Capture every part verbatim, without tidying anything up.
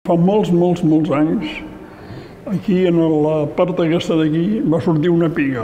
Fa molts, molts, molts anys, aquí, en la part aquesta d'aquí, va sortir una piga.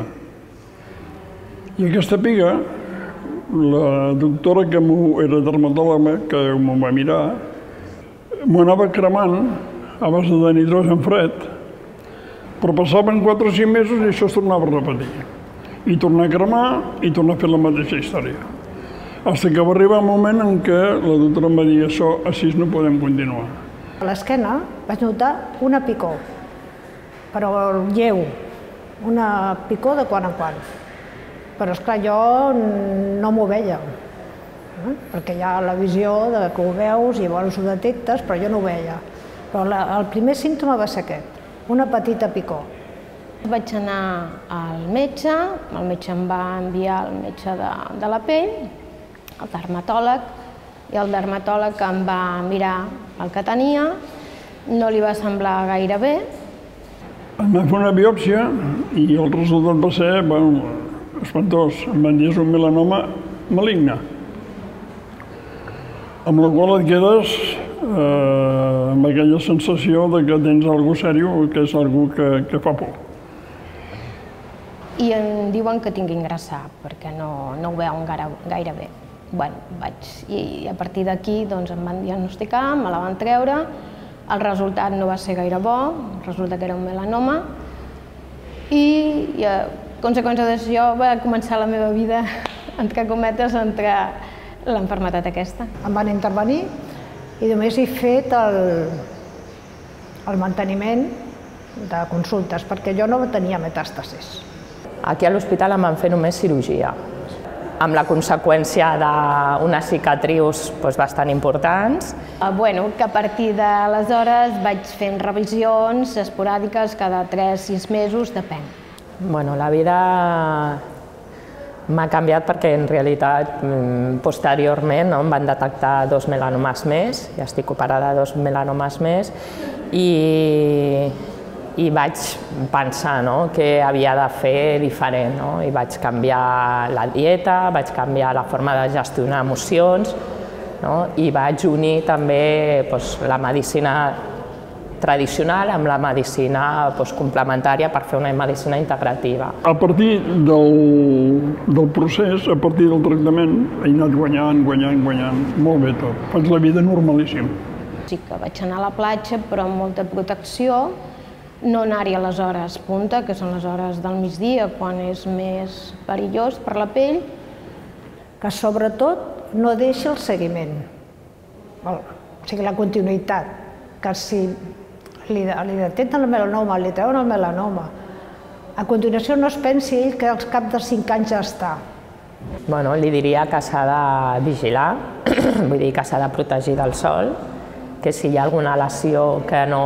I aquesta piga, la doctora que era dermatòloga, que m'ho va mirar, m'ho anava cremant a base de nitrogen fred, però passaven quatre o cinc mesos i això es tornava a repetir. I tornar a cremar i tornar a fer la mateixa història. Fins que va arribar un moment en què la doctora em va dir això, així no podem continuar. A l'esquena vaig notar una picor, però lleu, una picor de quan en quan. Però, esclar, jo no m'ho veia, eh? perquè hi ha la visió de que ho veus i llavors ho detectes, però jo no ho veia. Però la, el primer símptoma va ser aquest, una petita picor. Vaig anar al metge, el metge em va enviar al metge de, de la pell, el dermatòleg, i el dermatòleg em va mirar el que tenia, no li va semblar gaire bé. Em van fer una biòpsia i el resultat va ser, bueno, espantós. Em van dir que és un melanoma maligne, amb la qual et quedes eh, amb aquella sensació de que tens alguna cosa seriós, que és alguna que, que fa por. I em diuen que tinc que ingressar, perquè no, no ho veuen gaire bé. Bueno, vaig, i a partir d'aquí doncs, em van diagnosticar, me la van treure, el resultat no va ser gaire bo, resulta que era un melanoma, i, i a conseqüència d'això va començar la meva vida, entre cometes, entre l'enfermetat aquesta. Em van intervenir i només he fet el, el manteniment de consultes, perquè jo no tenia metàstasis. Aquí a l'hospital em van fer només cirurgia, amb la conseqüència d'unes cicatrius doncs, bastant importants. Bueno, que a partir d'aleshores vaig fent revisions esporàdiques cada tres sis mesos, depèn. Bueno, la vida m'ha canviat perquè en realitat posteriorment no, em van detectar dos melanomes més, ja estic operada de dos melanomes més, i, i vaig pensar no, què havia de fer diferent. No? I vaig canviar la dieta, vaig canviar la forma de gestionar emocions, no? I vaig unir també doncs, la medicina tradicional amb la medicina doncs, complementària per fer una medicina integrativa. A partir del, del procés, a partir del tractament, he anat guanyant, guanyant, guanyant, molt bé tot. Faig la vida normalíssim. Sí que vaig anar a la platja, però amb molta protecció, no anar-hi a les hores punta, que són les hores del migdia, quan és més perillós per la pell. Que sobretot no deixi el seguiment, o sigui, la continuïtat, que si li, li detecten el melanoma, li treuen el melanoma, a continuació no es pensi ell que als cap de cinc anys ja està. Bueno, li diria que s'ha de vigilar, vull dir que s'ha de protegir del sol, que si hi ha alguna lesió que no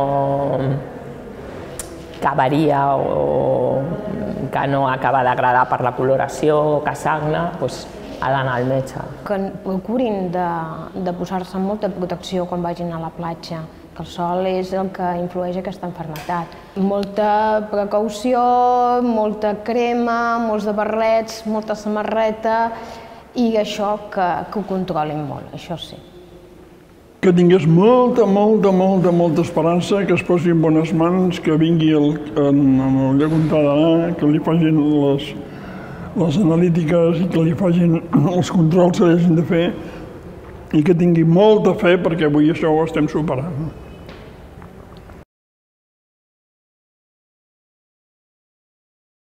que varia o que no acaba d'agradar per la coloració o que sagna, doncs ha d'anar al metge. Que procurin de, de posar-se molta protecció quan vagin a la platja, que el sol és el que influeix aquesta malaltia. Molta precaució, molta crema, molts de barrets, molta samarreta i això que, que ho controlin molt, això sí. Que tingués molta, molta, molta, molta esperança, que es posi en bones mans, que vingui el, en, en el lloc on ha d'anar, que li facin les, les analítiques i que li facin els controls que hagin de fer i que tingui molta fe perquè avui això ho estem superant.